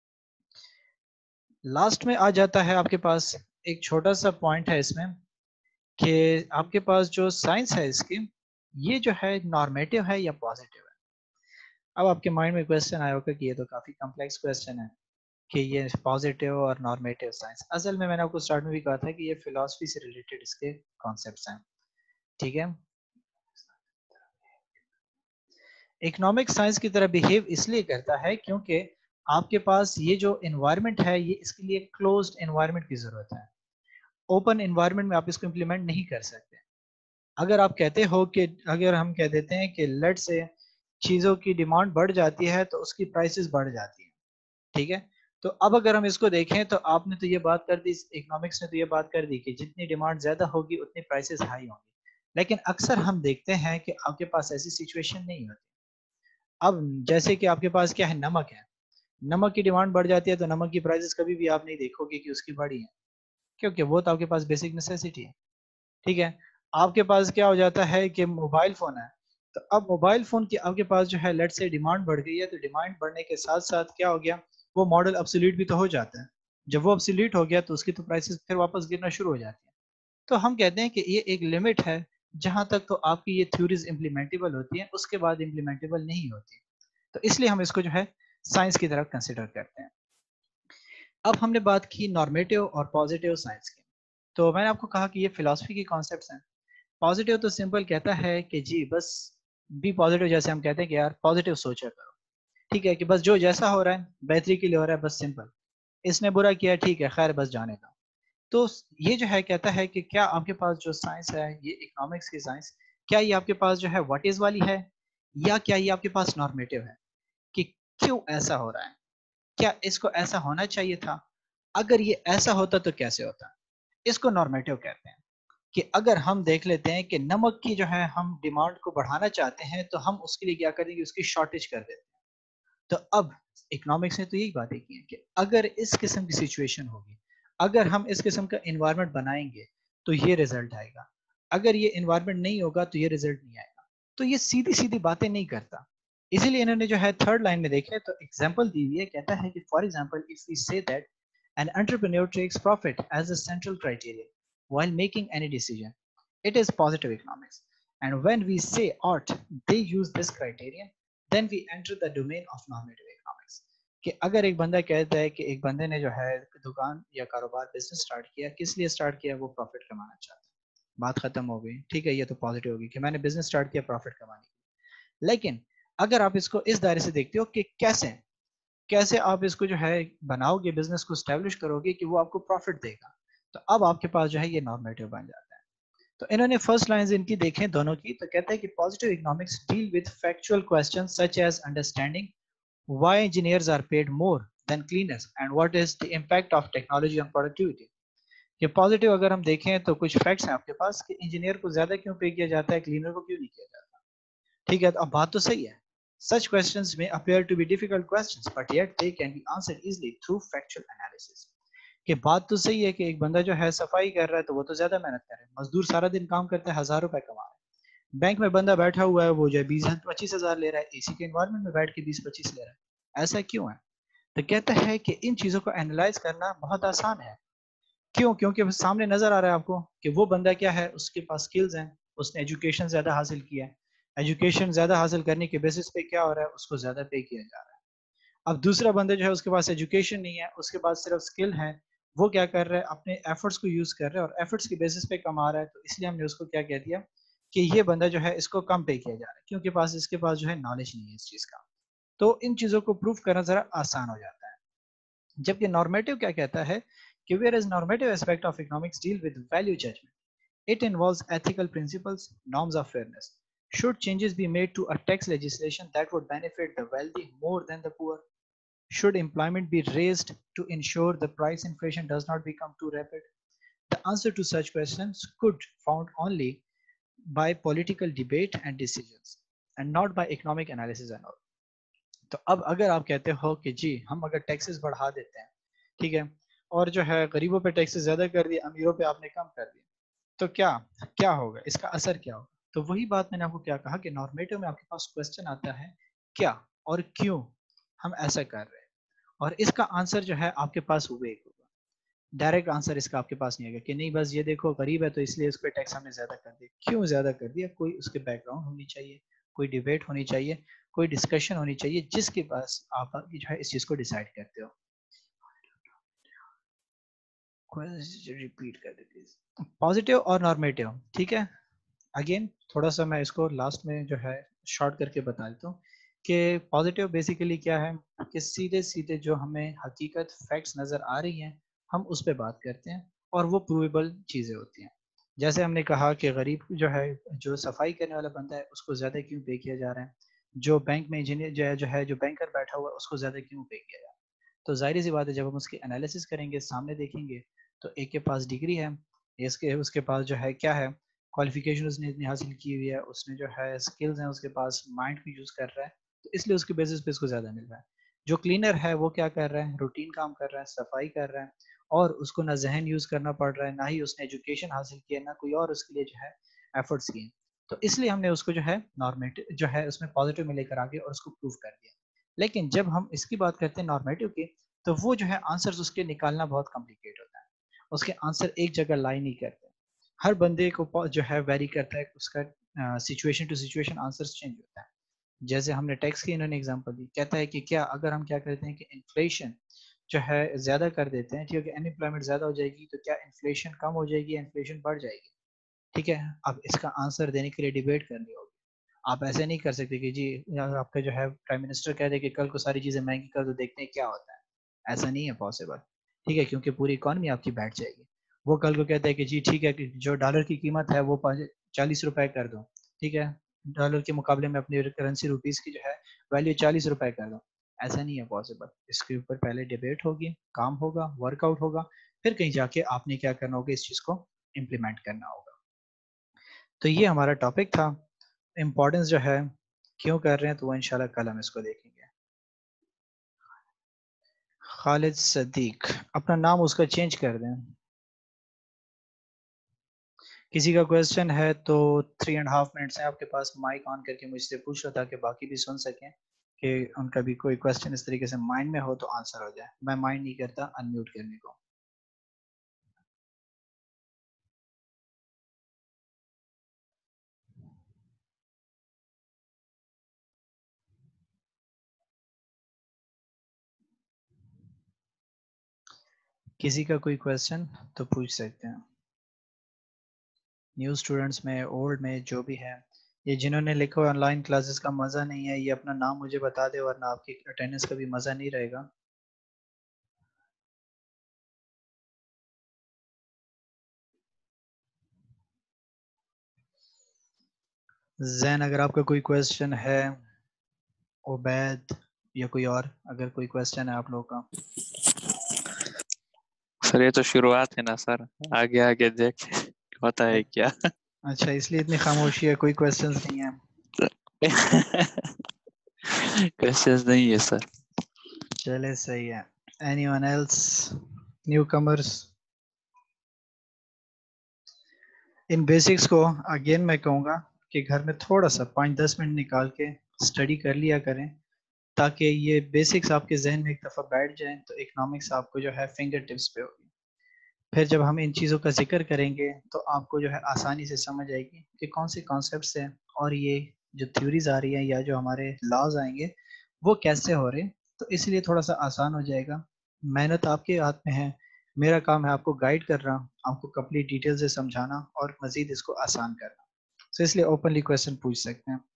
لاسٹ میں آ جاتا ہے آپ کے پاس ایک چھوٹا سا پوائنٹ ہے اس میں، کہ آپ کے پاس جو سائنس ہے اس کی، یہ جو ہے نارمیٹیو ہے یا پازیٹیو ہے. اب آپ کے مائنڈ میں کویسچن آیا ہوگا کہ یہ تو کافی کمپلیکس کویسچن ہے کہ یہ پازیٹیو اور نارمیٹیو سائنس. اصل میں نے آپ کو اسٹارٹ میں بھی کہا تھا کہ یہ فلاسفی سے ریلیٹڈ اس کے کانسیپٹس ہیں. ٹھیک ہے، اکنامک سائنس کی طرح بیہیو اس لیے کرتا ہے کیونکہ آپ کے پاس یہ جو انوائرمنٹ ہے یہ اس کے لیے کلوزڈ انوائرمنٹ کی ضرورت ہے. اوپن انوائرمنٹ میں آپ اس کو امپلیمنٹ نہیں کر سکتے. اگر آپ کہتے ہو کہ اگر ہم کہہ دیتے ہیں کہ لیٹ سے چیزوں کی ڈیمانڈ بڑھ جاتی ہے تو اس کی پرائسز بڑھ جاتی ہیں، ٹھیک ہے. تو اب اگر ہم اس کو دیکھیں تو آپ نے تو یہ بات کر دی، اکنامکس نے تو یہ بات کر دی کہ جتنی ڈیمانڈ زیادہ ہوگی اتنی پرائسز ہائی ہوں گی. لیکن اکثر ہم دیکھتے ہیں کہ آپ کے پاس ایسی سچویشن نہیں ہوتی. اب جیسے کہ آپ کے پاس کیا ہے، نمک ہے، نمک کی ڈیمانڈ بڑھ جاتی ہے تو نمک کی پرائسز کبھی بھی آپ نہیں دیکھو گے کہ اس کی بڑھی ہے. کیونکہ وہ تو آپ کے پاس بیسک نیسیسٹی ہے. ٹھیک ہے. آپ کے پاس کیا ہو جاتا ہے کہ موبائل فون ہے, تو اب موبائل فون کی آپ کے پاس جو ہے لیٹ سے ڈیمانڈ بڑھ گئی ہے, تو ڈیمانڈ بڑھنے کے ساتھ ساتھ کیا ہو گیا, وہ ماڈل ابسلیٹ بھی تو ہو جاتا ہے. جب وہ ابسلیٹ ہو گیا تو اس کی تو پرائسز پھر واپس گرنا شروع ہو جاتی ہیں. تو ہم کہتے ہیں کہ یہ ایک لمٹ ہے جہاں تک تو آپ کی یہ تھیوریز امپلیمنٹیبل ہوتی ہیں, اس کے بعد امپلیمنٹیبل نہیں ہوتی. تو اس لیے ہم اس کو جو ہے سائنس کی طرف کنسیڈر کرتے ہیں. اب ہم نے بات کی نارمیٹیو اور پازیٹیو سائنس کی. تو میں نے آپ کو کہا کہ یہ فلاسفی کی کانسیپٹس ہیں. پازیٹیو تو سمپل کہتا ہے کہ جی بس بی پازیٹیو, جیسے ہم کہتے ہیں کہ یار پازیٹیو سوچا کرو. ٹھیک ہے, کہ بس جو جیسا ہو رہا ہے بہتری کے لیے ہو رہا ہے, بس سمپل. اس نے برا کیا, ٹھیک ہے خیر بس جانے دو. تو یہ جو ہے کہتا ہے کہ کیا آپ کے پاس جو سائنس ہے, یہ اکنامکس کی سائنس, کیا یہ آپ کے پاس جو ہے واٹ از والی ہے, یا کیا یہ آپ کے پاس نارمیٹیو ہے, کہ کیوں ایسا ہو رہا ہے, کیا اس کو ایسا ہونا چاہیے تھا, اگر یہ ایسا ہوتا تو کیسے ہوتا. اس کو نارمیٹیو کہتے ہیں. کہ اگر ہم دیکھ لیتے ہیں کہ نمک کی جو ہے ہم ڈیمانڈ کو بڑھانا چاہتے ہیں, تو ہم اس کے لیے کیا کریں گے, اس کی شارٹیج کر دیتے ہیں. تو اب اکنامکس نے تو یہی باتیں کی ہیں کہ اگر اس قسم کی سچویشن ہوگی, اگر ہم اس قسم کا انوائرمنٹ بنائیں گے تو یہ رزلٹ آئے گا, اگر یہ انوائرمنٹ نہیں ہوگا تو یہ رزلٹ نہیں آئے گا. تو یہ سیدھی سیدھی باتیں نہیں کرتا. اسی لیے انہوں نے جو ہے تھرڈ لائن میں دیکھے تو ایگزامپل دی ہوئی ہے, کہتا ہے کہ for example of we say that an entrepreneur takes profit as a central criterion while making any decision, it is positive economics. And when we say ought they use this criterion, then we enter the domain of normative economics. کہ اگر ایک بندہ کہتا ہے کہ ایک بندے نے جو ہے دکان یا کاروبار بزنس سٹارٹ کیا, کس لیے سٹارٹ کیا, وہ پروفٹ کمانا چاہتا ہے, بات ختم ہو گئی. ٹھیک ہے, یہ تو پازیٹیو ہوگی کہ میں نے بزنس سٹارٹ کیا پروفٹ کمانے کے لیے. لیکن اگر آپ اس کو اس دائرے سے دیکھتے ہو کہ کیسے آپ اس کو جو ہے بناؤ گے, بزنس کو اسٹیبلش کرو گے کہ وہ آپ کو پروفٹ دے گا, تو اب آپ کے پاس جو ہے یہ نارمیٹیو بن جاتا ہے. تو انہوں نے فرسٹ لائنز ان کی دیکھیں دونوں کی, تو کہتے ہیں کہ positive economics deal with factual questions such as understanding why engineers are paid more than cleaners and what is the impact of technology on productivity. یہ پازیٹیو اگر ہم دیکھیں تو کچھ فیکٹس ہیں آپ کے پاس کہ انجینئر کو زیادہ کیوں پے کیا جاتا ہے, کلینر کو کیوں نہیں کیا جاتا. ٹھیک ہے, اب بات تو صحیح ہے. Such questions may appear to be difficult questions, but yet they can be answered easily through factual analysis. کہ بات تو صحیح ہے کہ ایک بندہ جو ہے صفائی کر رہا ہے تو وہ تو زیادہ محنت کر رہا ہے, مزدور سارا دن کام کرتا ہے, 1000 روپے کما رہا ہے. بینک میں بندہ بیٹھا ہوا ہے, وہ جو ہے 20-25 ہزار لے رہا ہے, اے سی کے انوائرمنٹ میں بیٹھ کے 20-25 لے رہا ہے. ایسا کیوں ہے؟ تو کہتا ہے کہ ان چیزوں کو اینالائز کرنا بہت آسان ہے. کیوں؟ کیونکہ سامنے نظر آ رہا ہے آپ کو کہ وہ بندہ کیا ہے, اس کے پاس سکلز ہیں, اس نے ایجوکیشن زیادہ حاصل کیا ہے, ایجوکیشن زیادہ حاصل کرنے کے بیسس پہ کیا ہو رہا ہے, اس کو زیادہ پے کیا جا رہا ہے. اب دوسرا بندہ جو ہے اس کے پاس ایجوکیشن نہیں ہے, اس کے پاس صرف سکل ہے, وہ کیا کر رہا ہے, اپنے ایفرٹس کو یوز کر رہا ہے اور ایفرٹس کے بیسس پہ کما رہا ہے. تو اس لیے ہم نے اس کو کیا کہہ دیا کہ یہ بندہ جو ہے اس کو کم پے کیا جا رہا ہے, کیونکہ اس کے پاس جو ہے نالج نہیں ہے اس چیز کا. تو ان چیزوں کو پروف کرنا ذرا آسان ہو جاتا ہے. جبکہ نارمیٹیو کیا کہتا ہے کہ where is normative aspect of economics deal with value judgment. It involves ethical principles, norms of fairness. Should changes be made to a tax legislation that would benefit the wealthy more than the poor? Should employment be raised to ensure the price inflation does not become too rapid? The answer to such questions could found only by political debate and decisions, and not by economic analysis and all. تو اب اگر آپ کہتے ہو کہ جی ہم اگر taxes بڑھا دیتے ہیں, ٹھیک ہے, اور جو ہے غریبوں پہ ٹیکسز زیادہ کر دیے, امیروں پہ آپ نے کم کر دیا, تو کیا ہوگا, اس کا اثر کیا ہوگا. تو وہی بات میں نے آپ کو کیا کہا کہ نارمیٹو میں آپ کے پاس کوسچن آتا ہے کیا اور کیوں ہم ایسا کر رہے ہیں, اور اس کا آنسر جو ہے آپ کے پاس ویگ ہوگا. ڈائریکٹ آنسر اس کا آپ کے پاس نہیں آئے گا کہ نہیں بس یہ دیکھو غریب ہے تو اس لیے اس پہ ٹیکس ہم نے زیادہ کر دیا. کیوں زیادہ کر دیا, کوئی اس کے بیک گراؤنڈ ہونی چاہیے, کوئی ڈیبیٹ ہونی چاہیے, کوئی ڈسکشن ہونی چاہیے جس کے پاس آپ جو ہے اس چیز کو ڈیسائیڈ کرتے ہو. ریپیٹ کر دیں پلیز. پازیٹیو اور نارمیٹیو, ٹھیک ہے. اگین تھوڑا سا میں اس کو لاسٹ میں جو ہے شارٹ کر کے بتا دیتا ہوں کہ پازیٹیو بیسیکلی کیا ہے کہ سیدھے سیدھے جو ہمیں حقیقت فیکٹس نظر آ رہی ہیں ہم اس پہ بات کرتے ہیں, اور وہ پروویبل چیزیں ہوتی ہیں. جیسے ہم نے کہا کہ غریب جو ہے, جو صفائی کرنے والا بندہ ہے اس کو زیادہ کیوں پے کیا جا رہا ہے, جو بینک میں انجینئر جو بینکر بیٹھا ہوا ہے اس کو زیادہ کیوں پے کیا جا رہا ہے. تو ظاہر سی بات ہے جب ہم اس کی انالیسس کریں گے, سامنے دیکھیں گے, تو ایک کے پاس ڈگری ہے, اس کے پاس جو ہے کیا ہے, کوالیفیکیشن اس نے اتنی حاصل کی ہوئی ہے, اس نے جو ہے سکلز ہیں, اس کے پاس مائنڈ کو یوز کر رہا ہے, تو اس لیے اس کے بیسس پہ اس کو زیادہ مل رہا ہے. جو کلینر ہے وہ کیا کر رہا ہے, روٹین کام کر رہا ہے, صفائی کر رہا ہے, اور اس کو نہ ذہن یوز کرنا پڑ رہا ہے، نہ ہی اس نے ایجوکیشن حاصل کی ہے، نہ کوئی اور اس کے لیے جو ہے ایفرٹس کیے. تو اس لیے ہم نے اس کو جو ہے نارمیٹو جو ہے اس میں پازیٹیو میں لے کر آگے اور اس کو پروف کر دیا. لیکن جب ہم اس کی بات کرتے ہیں نارمیٹو کی، تو وہ جو ہے آنسر اس کے نکالنا بہت کمپلیکیٹ ہوتا ہے. اس کے آنسر ایک جگہ لائی نہیں کرتے. ہر بندے کو جو ہے ویری کرتا ہے، اس کا situation to situation answer change ہوتا ہے. جیسے ہم نے ٹیکس کی انہوں نے ایگزامپل دی، کہتا ہے کہ کیا اگر ہم کیا کرتے ہیں کہ انفلیشن جو ہے زیادہ کر دیتے ہیں، ٹھیک ہے، ان امپلائمنٹ زیادہ ہو جائے گی تو کیا انفلیشن کم ہو جائے گی یا انفلیشن بڑھ جائے گی. ٹھیک ہے، اب اس کا آنسر دینے کے لیے ڈیبیٹ کرنی ہوگی. آپ ایسے نہیں کر سکتے کہ جی آپ کا جو ہے پرائم منسٹر کہہ دے کہ کل کو ساری چیزیں مہنگی کر دو، دیکھتے ہیں کیا ہوتا ہے. ایسا نہیں ہے پاسبل. ٹھیک ہے، کیونکہ پوری اکانومی آپ کی بیٹھ جائے گی. وہ کل کو کہتے ہیں کہ جی ٹھیک ہے کہ جو ڈالر کی قیمت ہے وہ 40 روپے کر دو. ٹھیک ہے، ڈالر کے مقابلے میں اپنی کرنسی روپیز کی جو ہے ویلیو 40 روپے کر دو. ایسا نہیں ہے پاسبل. اس کے اوپر پہلے ڈیبیٹ ہوگی، کام ہوگا، ورک آؤٹ ہوگا، پھر کہیں جا کے آپ نے کیا کرنا ہوگا، اس چیز کو امپلیمنٹ کرنا ہوگا. تو یہ ہمارا ٹاپک تھا. امپورٹنس جو ہے کیوں کر رہے ہیں تو وہ انشاءاللہ کل ہم اس کو دیکھیں گے. خالد صدیق، اپنا نام اس کا چینج کر دیں. کسی کا کویسچن ہے تو 3.5 منٹس ہیں آپ کے پاس. مائک آن کر کے مجھ سے پوچھ لو تاکہ باقی بھی سن سکیں کہ ان کا بھی کوئی کویسچن اس طریقے سے مائنڈ میں ہو تو آنسر ہو جائے. میں مائنڈ نہیں کرتا انمیوٹ کرنے کو. کسی کا کوئی کویسچن تو پوچھ سکتے ہیں. نیو اسٹوڈنٹس میں، اولڈ میں، جو بھی ہے. یہ جنہوں نے لکھا آن لائن کلاسز کا مزہ نہیں ہے، یہ اپنا نام مجھے بتا دے ورنہ آپ کی اٹینڈنس کا بھی مزہ نہیں رہے گا. زین، اگر آپ کا کوئی کویسچن ہے. عبید یا کوئی اور، اگر کوئی کویسچن ہے آپ لوگوں کا. سر یہ تو شروعات ہے نا سر، آگے آگے دیکھتے ہوتا ہے کیا. اچھا، اس لیے اتنی خاموشی ہے، کوئی کویسچنز نہیں ہیں. کوشچنز نہیں ہے سر. چلے صحیح ہے. اینی ون ایلس، نیو کمرس. ان بیسکس کو اگین میں کہوں گا کہ گھر میں تھوڑا سا 5-10 منٹ نکال کے اسٹڈی کر لیا کریں، تاکہ یہ بیسکس آپ کے ذہن میں ایک دفعہ بیٹھ جائیں تو اکنامکس آپ کو جو ہے فنگر ٹپس پہ ہوگی. پھر جب ہم ان چیزوں کا ذکر کریں گے تو آپ کو جو ہے آسانی سے سمجھ آئے گی کہ کون سے کانسیپٹس ہیں اور یہ جو تھیوریز آ رہی ہیں یا جو ہمارے لاز آئیں گے وہ کیسے ہو رہے ہیں. تو اس لیے تھوڑا سا آسان ہو جائے گا. محنت آپ کے ہاتھ میں ہے، میرا کام ہے آپ کو گائیڈ کر رہا ہوں، آپ کو کمپلیٹ ڈیٹیل سے سمجھانا اور مزید اس کو آسان کرنا. تو اس لیے اوپنلی کویسچن پوچھ سکتے ہیں.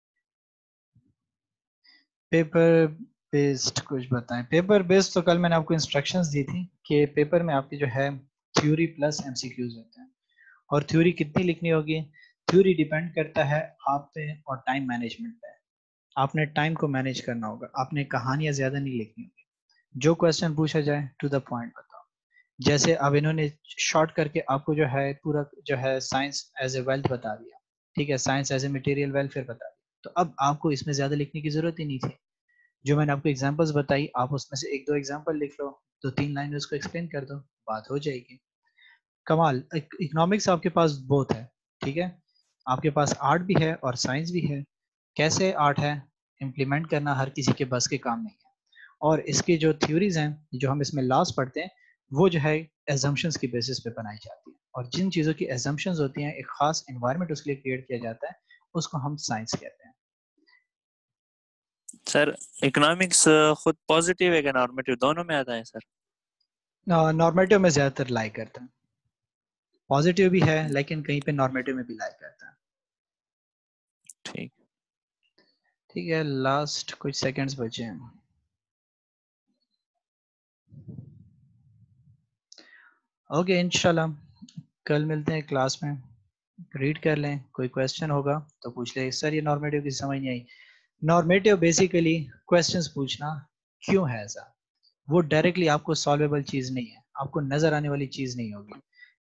پیپر بیسڈ کچھ بتائیں. پیپر بیسڈ تو کل میں نے آپ کو انسٹرکشنز دی تھی کہ پیپر میں آپ کی جو ہے theory plus M C Qs ہوتے ہیں. اور تھیوری کتنی لکھنی ہوگی؟ تھیوری ڈیپینڈ کرتا ہے آپ پہ اور ٹائم مینجمنٹ پہ. آپ نے ٹائم کو مینیج کرنا ہوگا. آپ نے کہانیاں زیادہ نہیں لکھنی ہوگی. جو کویسچن پوچھا جائے ٹو دا پوائنٹ بتاؤ. جیسے اب انہوں نے شارٹ کر کے آپ کو جو ہے پورا جو ہے سائنس ایز اے ویلتھ بتا دیا. ٹھیک ہے، science as a material welfare بتا دیا. تو اب آپ کو اس میں زیادہ لکھنے کی ضرورت ہی نہیں تھی. جو میں نے آپ کو ایگزامپلس بتائی، آپ اس میں سے 1-2 ایگزامپل لکھ لو، 2-3 لائن اس کو ایکسپلین کر دو، بات ہو جائے گی. کمال. اکنامکس آپ کے پاس بہت ہے. ٹھیک ہے، آپ کے پاس آرٹ بھی ہے اور سائنس بھی ہے. کیسے آرٹ ہے؟ امپلیمنٹ کرنا ہر کسی کے بس کے کام نہیں ہے. اور اس کی جو تھیوریز ہیں، جو ہم اس میں لاس پڑھتے ہیں، وہ جو ہے ایزمپشنز کی بیسس پہ بنائی جاتی ہیں. اور جن چیزوں کی ایزمپشنز ہوتی ہیں، ایک خاص انوائرمنٹ اس کے لیے کریٹ کیا جاتا ہے، اس کو ہم سائنس کہتے ہیں. سر اکنامکس خود پازیٹیو ہے کہ نارمیٹیو، دونوں میں آتا ہے سر؟ نارمیٹیو میں زیادہ تر لائی کرتا ہے. پازیٹیو بھی ہے لیکن کہیں پہ نارمیٹیو میں بھی لائی کرتا ہے. ٹھیک. ٹھیک ہے، لاسٹ کچھ سیکنڈز بچے ہیں. اوکے، انشاءاللہ کل ملتے ہیں کلاس میں. ریڈ کر لیں، کوئی کویسچن ہوگا تو پوچھ لیں. سر یہ نارمیٹیو کی سمجھ نہیں آئی. نارمیٹیو بیسیکلی کویسچنز پوچھنا کیوں ہے ایسا. وہ ڈائریکٹلی آپ کو سالویبل چیز نہیں ہے، آپ کو نظر آنے والی چیز نہیں ہوگی.